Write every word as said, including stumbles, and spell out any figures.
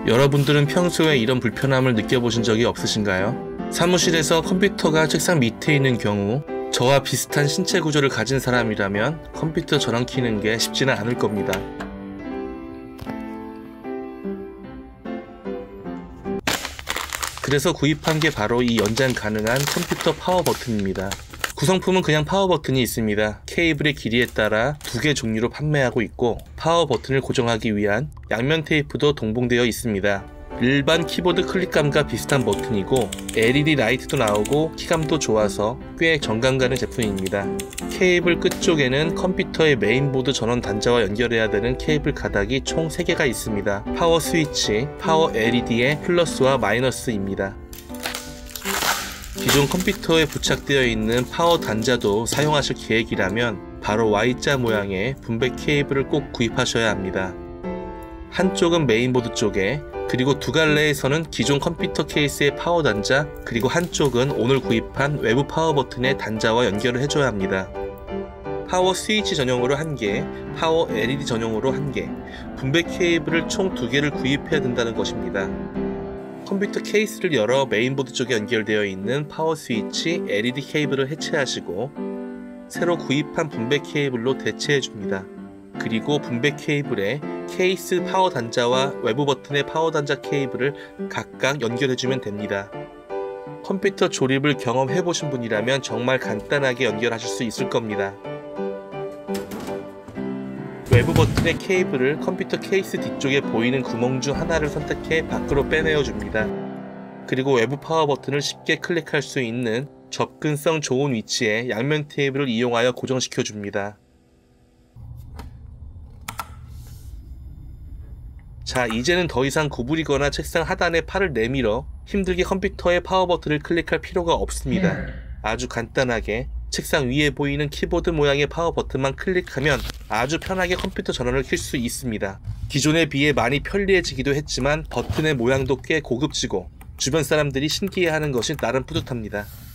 여러분들은 평소에 이런 불편함을 느껴보신 적이 없으신가요? 사무실에서 컴퓨터가 책상 밑에 있는 경우 저와 비슷한 신체 구조를 가진 사람이라면 컴퓨터 전원 켜는 게 쉽지는 않을 겁니다. 그래서 구입한 게 바로 이 연장 가능한 컴퓨터 파워 버튼입니다. 구성품은 그냥 파워 버튼이 있습니다. 케이블의 길이에 따라 두 개 종류로 판매하고 있고, 파워 버튼을 고정하기 위한 양면 테이프도 동봉되어 있습니다. 일반 키보드 클릭감과 비슷한 버튼이고 엘이디 라이트도 나오고 키감도 좋아서 꽤 정감 가는 제품입니다. 케이블 끝쪽에는 컴퓨터의 메인보드 전원 단자와 연결해야 되는 케이블 가닥이 총 세 개가 있습니다. 파워 스위치, 파워 엘이디의 플러스와 마이너스입니다. 기존 컴퓨터에 부착되어 있는 파워 단자도 사용하실 계획이라면 바로 와이자 모양의 분배 케이블을 꼭 구입하셔야 합니다. 한쪽은 메인보드 쪽에, 그리고 두 갈래에서는 기존 컴퓨터 케이스의 파워 단자, 그리고 한쪽은 오늘 구입한 외부 파워 버튼의 단자와 연결을 해줘야 합니다. 파워 스위치 전용으로 한 개, 파워 엘이디 전용으로 한 개, 분배 케이블을 총 두 개를 구입해야 된다는 것입니다. 컴퓨터 케이스를 열어 메인보드 쪽에 연결되어 있는 파워 스위치, 엘이디 케이블을 해체하시고 새로 구입한 분배 케이블로 대체해줍니다. 그리고 분배 케이블에 케이스 파워 단자와 외부 버튼의 파워 단자 케이블을 각각 연결해주면 됩니다. 컴퓨터 조립을 경험해보신 분이라면 정말 간단하게 연결하실 수 있을 겁니다. 외부 버튼의 케이블을 컴퓨터 케이스 뒤쪽에 보이는 구멍 중 하나를 선택해 밖으로 빼내어 줍니다. 그리고 외부 파워 버튼을 쉽게 클릭할 수 있는 접근성 좋은 위치에 양면 테이블을 이용하여 고정시켜 줍니다. 자, 이제는 더 이상 구부리거나 책상 하단에 팔을 내밀어 힘들게 컴퓨터의 파워 버튼을 클릭할 필요가 없습니다. 아주 간단하게 책상 위에 보이는 키보드 모양의 파워 버튼만 클릭하면 아주 편하게 컴퓨터 전원을 켤 수 있습니다. 기존에 비해 많이 편리해지기도 했지만 버튼의 모양도 꽤 고급지고 주변 사람들이 신기해하는 것이 나름 뿌듯합니다.